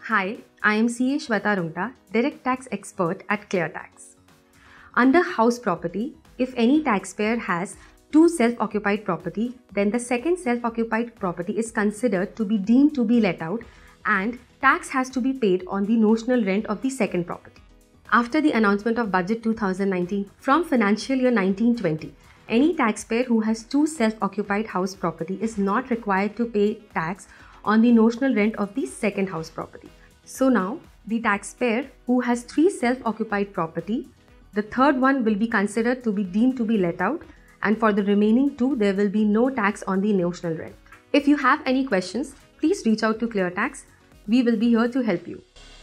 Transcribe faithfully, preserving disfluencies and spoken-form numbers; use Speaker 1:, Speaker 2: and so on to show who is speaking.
Speaker 1: Hi, I am C A Shweta Rungta, Direct Tax Expert at ClearTax. Under house property, if any taxpayer has two self-occupied property, then the second self-occupied property is considered to be deemed to be let out and tax has to be paid on the notional rent of the second property. After the announcement of Budget two thousand nineteen, from financial year nineteen twenty, any taxpayer who has two self-occupied house property is not required to pay tax on the notional rent of the second house property. So now, the taxpayer who has three self-occupied property, the third one will be considered to be deemed to be let out, and for the remaining two, there will be no tax on the notional rent. If you have any questions, please reach out to ClearTax. We will be here to help you.